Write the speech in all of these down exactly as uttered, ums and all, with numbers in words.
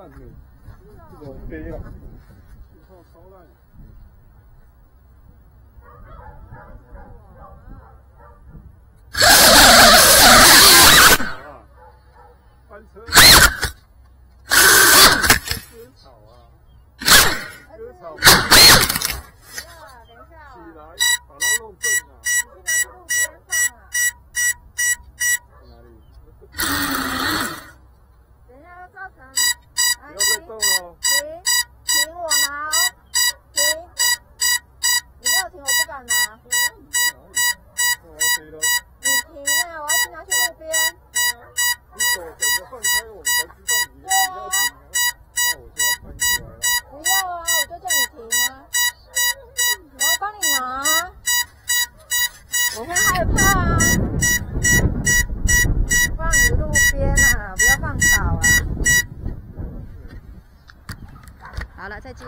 烂的，这种飞啊，信号超烂。啊，翻车！割草啊，割草！起来，把它弄正啊！ 你去拿去路边放啊！ 在哪里？ 等一下要造成。 不要再动哦！ 停，停，我拿哦，停。你没有停，我不敢拿。 那我要飞了。 你停啊！我要去拿去路边。 你手等着放开，我们才知道你你要停啊。那我就要翻起来了。 不要啊！我就叫你停啊！我要帮你拿。我会害怕啊！放你路边啊，不要放草啊！好了，再见。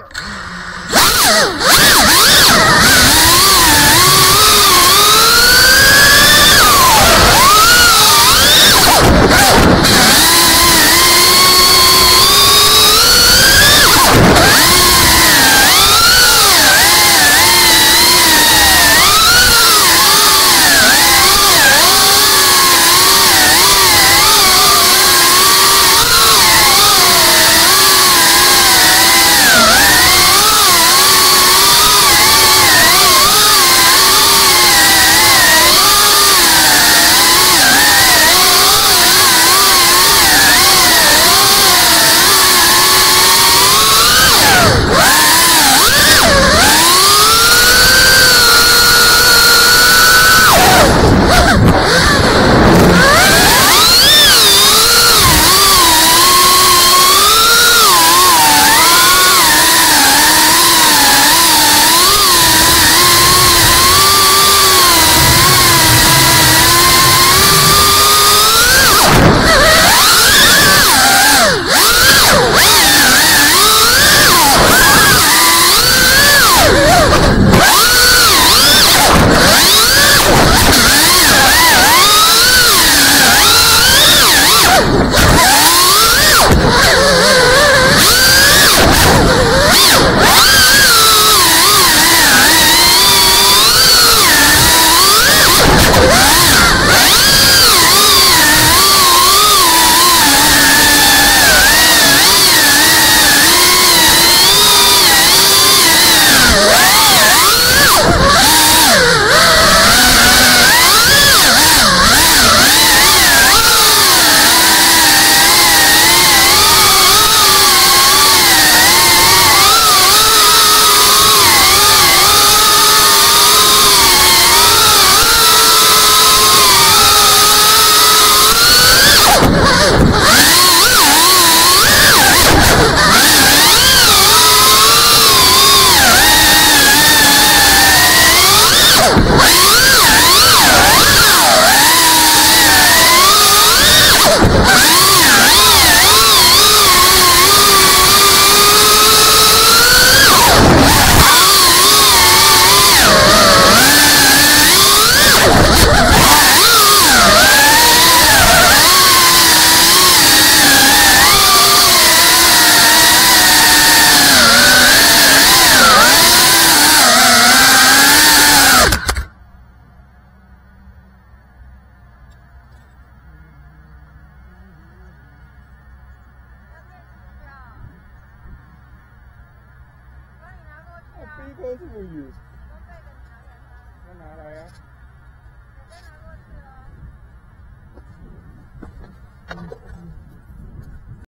飞高这么远。